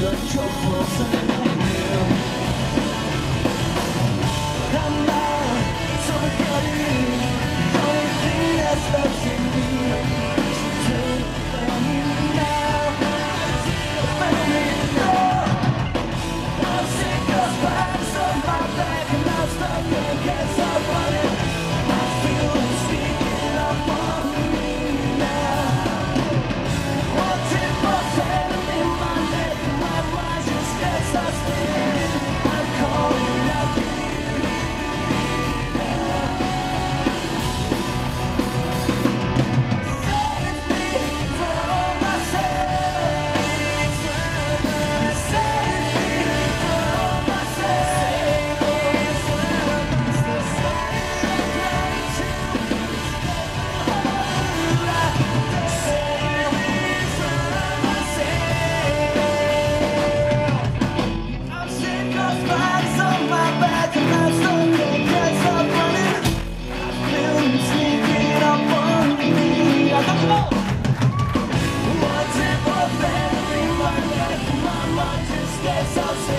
the troubles and you. I'm not so forgetting the only thing that's left in me. So take me now, let me know. I'm sick of spines on my back and I'm stuck against the running. I feel it sneaking up on me now. What's it for selling in my neck? My mind just gets us spinning. I'm calling out to you now. Save me from myself. Save me from myself. Save me from I'm sick of spines on my back and I'm stuck against the running. I feel you sneaking up on me. I don't know what's it for, family, my life, my mind just gets upset.